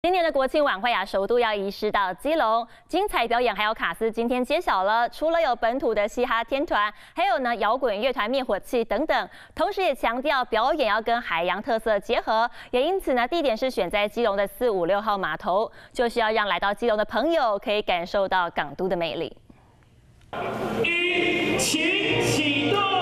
今年的国庆晚会首度要移师到基隆，精彩表演还有卡司今天揭晓了。除了有本土的嘻哈天团，还有摇滚乐团灭火器等等，同时也强调表演要跟海洋特色结合，也因此地点是选在基隆的4、5、6号码头，就是要让来到基隆的朋友可以感受到港都的魅力。 引擎启动。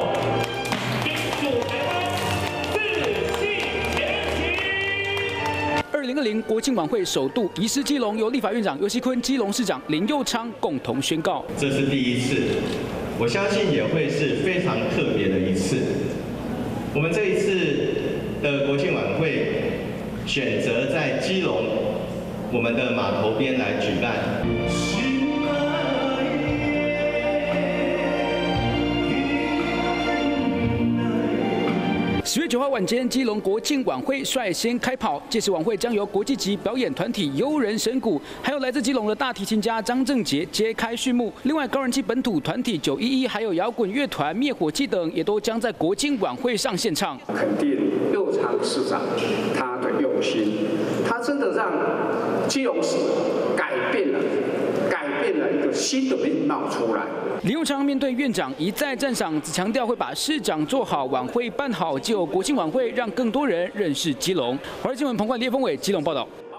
2020国庆晚会首度移师基隆，由立法院长游锡堃、基隆市长林右昌共同宣告。 这是第一次，我相信也会是非常特别的一次。我们这一次的国庆晚会选择在基隆我们的码头边来举办。 10月9号晚间，基隆国庆晚会率先开跑。届时晚会将由国际级表演团体悠人神鼓，还有来自基隆的大提琴家张正杰揭开序幕。另外，高人气本土团体911，还有摇滚乐团灭火器等，也都将在国庆晚会上献唱。 肯定右昌市长他的用心，他真的让基隆市改变了一个新的面貌出来。 林右昌面对院长一再赞赏，只强调会把市长做好，晚会办好，就有国庆晚会让更多人认识基隆。华视新闻彭冠、聂峰伟基隆报道。